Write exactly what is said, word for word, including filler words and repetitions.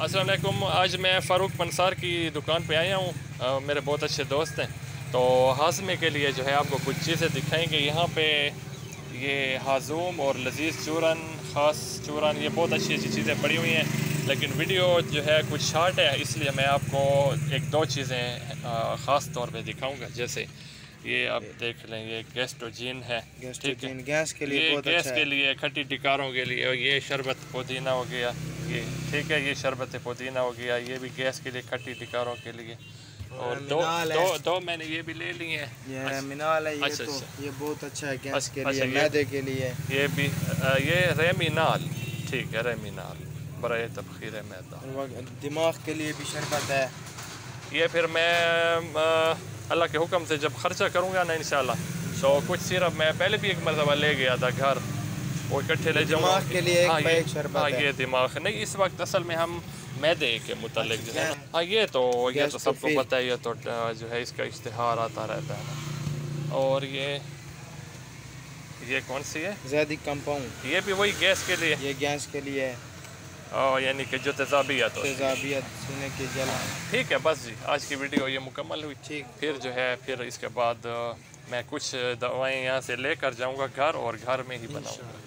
अस्सलाम वालेकुम। आज मैं फ़ारूक पंसार की दुकान पे आया हूँ। मेरे बहुत अच्छे दोस्त हैं, तो हाज़मे के लिए जो है आपको कुछ चीज़ें दिखाएंगे। यहाँ पे ये हाज़ूम और लजीज़ चूरन, ख़ास चूरन, ये बहुत अच्छी अच्छी चीज़ें पड़ी हुई हैं, लेकिन वीडियो जो है कुछ शार्ट है, इसलिए मैं आपको एक दो चीज़ें ख़ास तौर पे दिखाऊंगा। जैसे ये आप देख लें, ये गैस्ट्रोजीन है, ठीक है, गैस के लिए ये बहुत गैस अच्छा के है। लिए, खट्टी टिकारों के लिए। और ये शरबत पुदीना हो गया, ये ठीक है, ये शरबत पुदीना हो गया, ये भी गैस के लिए, खट्टी टिकारों के लिए। और दो दो दो मैंने ये भी ले लिए हैं। ये अच्छा, मिनाल है, ये अच्छा, तो अच्छा। ये बहुत अच्छा है गैस अच्छा, के अच्छा, लिए, ये मैदे के लिए। ये भी ये रेमिनाल, ठीक है, रेमिनाल बराए तबखीर मैदा। दिमाग के लिए भी शरबत है। ये फिर मैं अल्लाह के हुक्म से जब खर्चा करूँगा ना इंशाल्लाह, तो कुछ सिरप मैं पहले भी एक मरतबा ले गया था घर, वो इकट्ठे ले जाऊँगा। दिमाग के लिए एक हाँ पे ये एक शरबत हाँ है। ये दिमाग नहीं, इस वक्त असल में हम मैदे के मुतालिक जो है ना, हाँ ये तो ये तो सबको पता है, ये तो जो है इसका इश्तिहार आता रहता है ना। और ये ये कौन सी है? ज़्यादा कंपाउंड। ये भी वही गैस के लिए, ये गैस के लिए है, और यानी कि जो तेज़ाबियत होती है, तेज़ाबियत, सीने की जलन। ठीक है। बस जी, आज की वीडियो ये मुकम्मल हुई। ठीक, फिर जो है फिर इसके बाद मैं कुछ दवाएं यहाँ से लेकर जाऊँगा घर, और घर में ही बनाऊँगा।